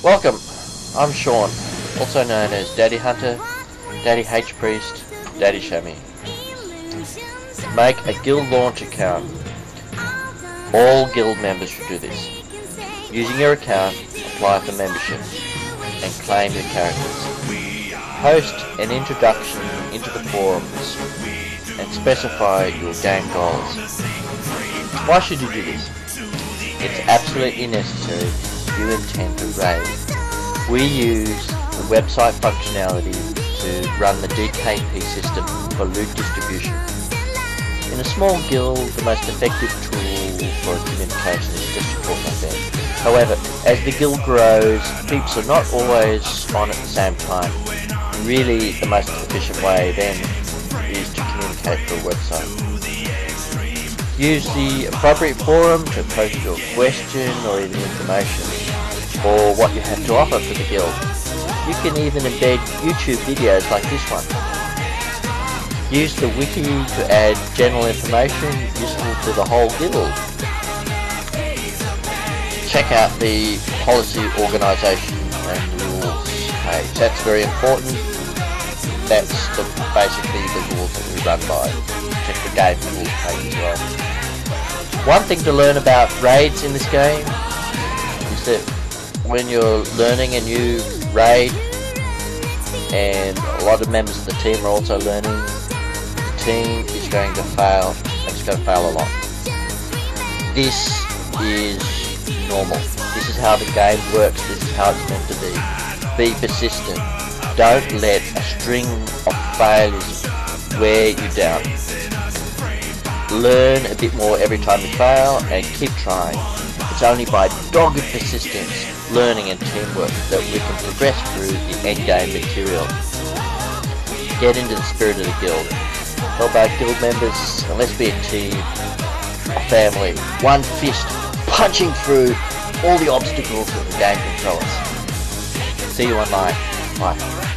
Welcome, I'm Sean, also known as Daddy Hunter, Daddy H Priest, Daddy Shammy. Make a guild launch account. All guild members should do this. Using your account, apply for membership and claim your characters. Post an introduction into the forums and specify your game goals. Why should you do this? It's absolutely necessary if you intend to raid. We use the website functionality to run the DKP system for loot distribution. In a small guild, the most effective tool for communication is just support event. However, as the guild grows, peeps are not always on at the same time. Really, the most efficient way then is to communicate through a website. Use the appropriate forum to post your question or even information or what you have to offer for the guild. You can even embed YouTube videos like this one. Use the wiki to add general information useful to the whole guild. Check out the policy, organisation and rules page. That's very important. That's basically the rules that we run by. Check the game rules page as well. One thing to learn about raids in this game is that when you're learning a new raid, and a lot of members of the team are also learning, the team is going to fail, and it's going to fail a lot. This is normal. This is how the game works. This is how it's meant to be. Be persistent. Don't let a string of failures wear you down. Learn a bit more every time you fail and keep trying. It's only by dogged persistence, learning and teamwork that we can progress through the endgame material. Get into the spirit of the guild. Help our guild members and let's be a team, a family, one fist, punching through all the obstacles that the game can throw us. See you online. Bye.